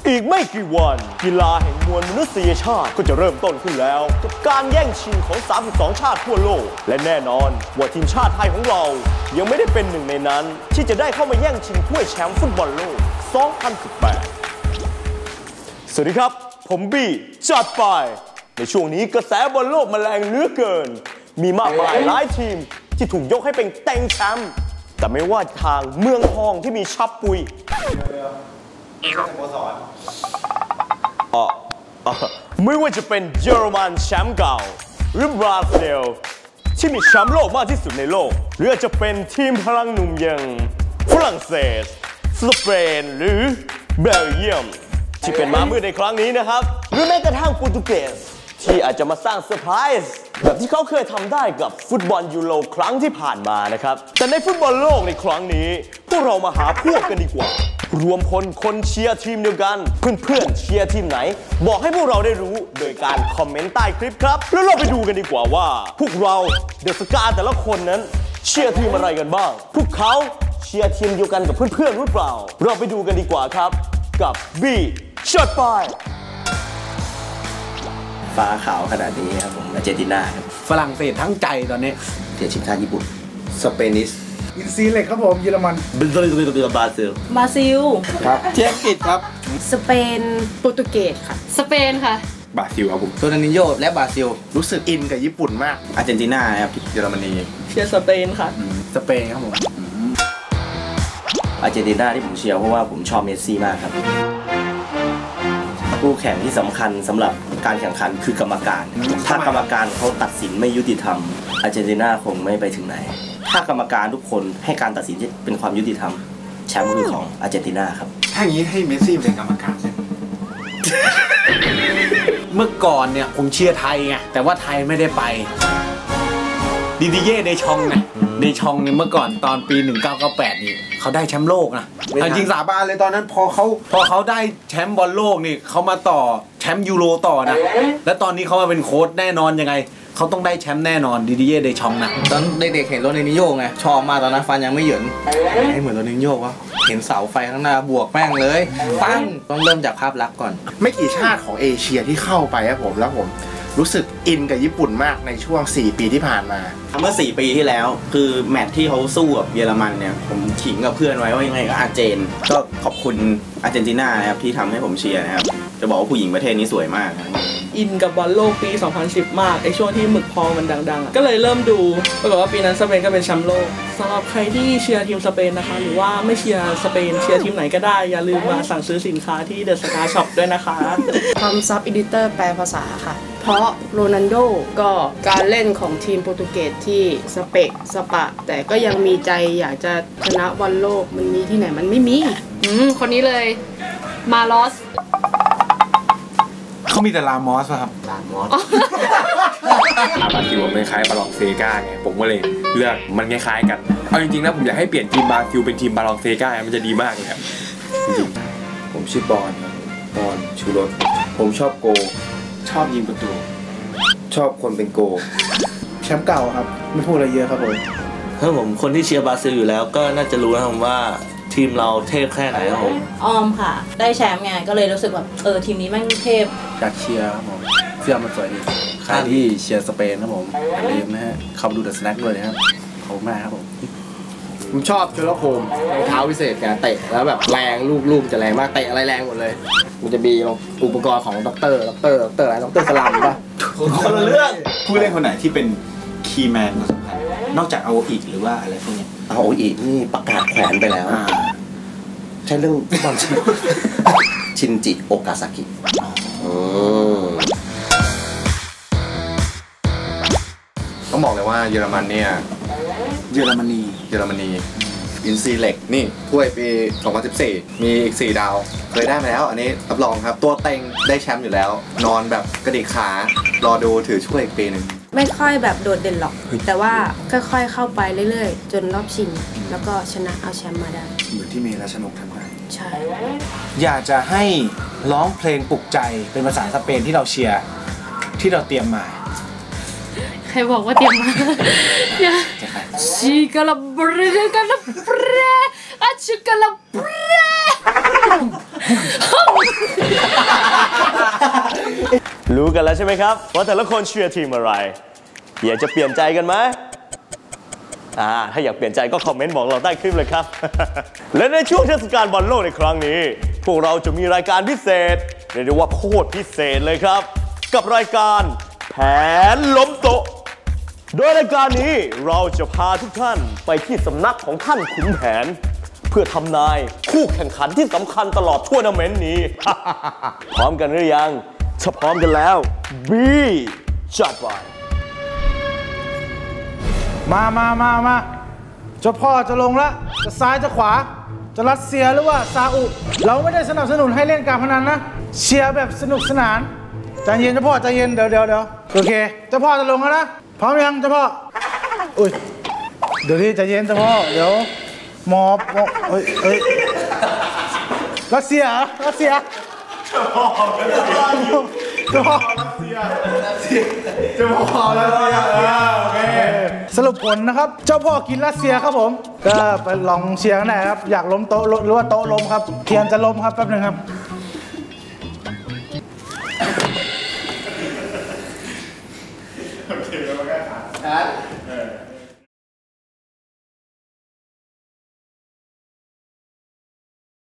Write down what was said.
อีกไม่กี่วันกีฬาแห่งมวลมนุษยชาติก็จะเริ่มต้นขึ้นแล้วกับการแย่งชิงของ32ชาติทั่วโลกและแน่นอนว่าทีมชาติไทยของเรายังไม่ได้เป็นหนึ่งในนั้นที่จะได้เข้ามาแย่งชิงถ้วยแชมป์ฟุตบอลโลก 2018 สวัสดีครับผมบี้จัดไปในช่วงนี้กระแสบอลโลกมาแรงเหลือเกินมีมากมายหลายทีมที่ถูกยกให้เป็นเต็งแชมป์แต่ไม่ว่าทางเมืองทองที่มีชับปุยไม่ว่าจะเป็นเยอรมันแชมป์เก่าหรือบราซิลที่มีแชมป์โลกมากที่สุดในโลกหรืออาจจะเป็นทีมพลังหนุ่มอย่างฝรั่งเศสสเปนหรือเบลเยียมที่เป็นม้ามืดในครั้งนี้นะครับหรือแม้กระทั่งโปรตุเกสที่อาจจะมาสร้างเซอร์ไพรส์แบบที่เขาเคยทำได้กับฟุตบอลยูโรครั้งที่ผ่านมานะครับแต่ในฟุตบอลโลกในครั้งนี้พวกเรามาหาพวกกันดีกว่ารวมพลคนเชียร์ทีมเดียวกันเพื่อนๆเชียร์ทีมไหนบอกให้พวกเราได้รู้โดยการคอมเมนต์ใต้คลิปครับแล้วเราไปดูกันดีกว่าว่าพวกเราเดอะสกาแต่ละคนนั้นเชียร์ทีมอะไรกันบ้างพวกเขาเชียร์ทีมเดียวกันกับเพื่อนๆหรือเปล่าเราไปดูกันดีกว่าครับกับบีช็อตไปฟ้าขาวขนาดนี้ครับผมอาร์เจนตินาครับฝรั่งเศสทั้งใจตอนนี้เทียชิมชาติญี่ปุ่นสเปนิสอินซีเล็กครับผมเยอรมันบราซิลครับเทียอังกฤษครับสเปนโปรตุเกสค่ะสเปนค่ะบราซิลครับผมโรนัลดินโญ่และบราซิลรู้สึกอินกับญี่ปุ่นมากอาร์เจนตินาครับเยอรมนีเชียร์สเปนค่ะสเปนครับผมอาร์เจนตินาที่ผมเชียร์เพราะว่าผมชอบเมสซี่มากครับคู่แข่งที่สำคัญสำหรับการแข่งขันคือกรรมการถ้ากรรมการเขาตัดสินไม่ยุติธรรมอาร์เจนตินาคงไม่ไปถึงไหนถ้ากรรมการทุกคนให้การตัดสินที่เป็นความยุติธรรมแชมป์คือของอาร์เจนตินาครับถ้าอย่างนี้ให้เมสซี่เป็นกรรมการเมื่อก่อนเนี่ยผมเชียร์ไทยไงแต่ว่าไทยไม่ได้ไปดิดิเย่เดชองไงเดชองเนี่ยเมื่อก่อนตอนปี1998นี่เขาได้แชมป์โลกนะจริงสาบานเลยตอนนั้นพอเขาได้แชมป์บอลโลกนี่เขามาต่อแชมป์ยูโรต่อนะและตอนนี้เขามาเป็นโค้ชแน่นอนยังไงเขาต้องได้แชมป์แน่นอนดิดิเย่เดชองนะตอนเด็กๆเห็นโรนัลดินโญ่ไงชอบมาตอนนั้นฟันยังไม่เหยินให้เหมือนโรนัลดินโญ่วะเห็นเสาไฟข้างหน้าบวกแม่งเลยปั้งต้องเริ่มจากภาพลักษณ์ก่อนไม่กี่ชาติของเอเชียที่เข้าไปครับผมแล้วผมรู้สึกอินกับญี่ปุ่นมากในช่วง4ปีที่ผ่านมาเมื่อ4ปีที่แล้วคือแมตช์ที่เขาสู้กับเยอรมันเนี่ยผมขิงกับเพื่อนไว้ว่ายังไงก็อาร์เจนก็ขอบคุณอาร์เจนตินานะครับที่ทำให้ผมเชียร์นะครับจะบอกว่าผู้หญิงประเทศนี้สวยมากอินกับบอลโลกปี 2010 มากไอช่วงที่หมึกพองมันดังๆก็เลยเริ่มดูปรากฏว่าปีนั้นสเปนก็เป็นแชมป์โลกสำหรับใครที่เชียร์ทีมสเปนนะคะหรือว่าไม่เชียร์สเปนเชียร์ทีมไหนก็ได้อย่าลืมมาสั่งซื้อสินค้าที่เดอะสกาช็อปด้วยนะคะทำซับอีดิเตอร์แปลภาษาค่ะเพราะโรนัลโดก็การเล่นของทีมโปรตุเกสที่สเปกสปะแต่ก็ยังมีใจอยากจะชนะบอลโลกมันมีที่ไหนมันไม่มีคนนี้เลยมาลอสเขามีแต่ลามอสป่ะครับลามอสบราซิลมันคล้ายบาลองเซกาไงผมก็เลยเลือกมันคล้ายๆกันเอาจริงๆนะผมอยากให้เปลี่ยนทีมบราซิลเป็นทีมบาลองเซกามันจะดีมากเลยครับจริงๆผมชื่อบอลชูรสผมชอบโกชอบยิงประตูชอบคนเป็นโกแชมป์เก่าครับไม่พูดอะไรเยอะครับผมถ้าผมคนที่เชียร์บราซิลอยู่แล้วก็น่าจะรู้นะครับว่าทีมเราเทพแค่ไหนครับผมออมค่ะได้แชมป์ไงก็เลยรู้สึกแบบทีมนี้แม่งเทพอยากเชียร์ครับผมเสื้อมันสวยดีใครที่เชียร์สเปนครับผมอย่าลืมนะฮะเข้ามาดูเดอะสแน็คด้วยนะครับขอบคุณมากครับผมชอบเชอร์ล็อกโฮมรองเท้าพิเศษแกเตะแล้วแบบแรงลูกจะแรงมากเตะอะไรแรงหมดเลยมันจะมีอุปกรณ์ของด็อกเตอร์อะไรด็อกเตอร์สลัมป่ะคนละเรื่องผู้เล่นคนไหนที่เป็นคีย์แมนสำคัญนอกจากอาโออิหรือว่าอะไรพวกนี้อาโออินี่ประกาศแขวนไปแล้วใช่เรื่องบอลชินจิโอกาซากิต้องบอกเลยว่าเยอรมันเนี่ยเยอรมนีอินซีเล็กนี่ถ้วยปี 2014 มีอีก4 ดาวเคยได้มาแล้วอันนี้รับรองครับตัวเต็งได้แชมป์อยู่แล้วนอนแบบกระดิกขารอดูถือช่วยอีกปีหนึ่งไม่ค่อยแบบโดดเด่นหรอกแต่ว่าค่อยๆเข้าไปเรื่อยๆจนรอบชิงแล้วก็ชนะเอาแชมป์มาได้เหมือนที่เมย์รัชนกทำได้ใช่อยากจะให้ร้องเพลงปลุกใจเป็นภาษาสเปนที่เราเชียร์ที่เราเตรียมมาใครบอกว่าเตรียมมาชิกาลาเบรกาลาเบรอาชิกาลาเบรรู้กันแล้วใช่ไหมครับว่าแต่ละคนเชียร์ทีมอะไรอยากจะเปลี่ยนใจกันไหมถ้าอยากเปลี่ยนใจก็คอมเมนต์บอกเราใต้คลิปเลยครับ และในช่วงเทศกาลบอลโลกในครั้งนี้พวกเราจะมีรายการพิเศษเรียกได้ว่าโคตรพิเศษเลยครับกับรายการแผนล้มโต๊ะโดยรายการนี้เราจะพาทุกท่านไปที่สำนักของท่านขุนแผนเพื่อทำนายคู่แข่งขันที่สำคัญตลอดทัวร์นาเมนต์นี้ พร้อมกันหรือยังถ้าพร้อมกันแล้วบีจัดไปมาเจ้าพ่อจะลงแล้วจะซ้ายจะขวาจะรัสเซียหรือว่าซาอุเราไม่ได้สนับสนุนให้เล่นการพนันนะเชียร์แบบสนุกสนานใจเย็นเจ้าพ่อใจเย็นเดี๋ยวโอเคเจ้าพ่อจะลงแล้วนะพร้อมยังเจ้าพ่ออุ้ยเดี๋ยวนี้ใจเย็นเจ้าพ่อเดี๋ยวหมอบเอ้ยรัสเซียเหรอรัสเซียเจ้าพ่อรัสเซียโอเคสรุปผลนะครับเจ้าพ่อกินรัสเซียครับผมก็ไปลองเชียร์กันได้ครับอยากล้มโต๊ะหรือว่าโต๊ะล้มครับเทียนจะล้มครับแป๊บนึงครับโอเคแล้วก็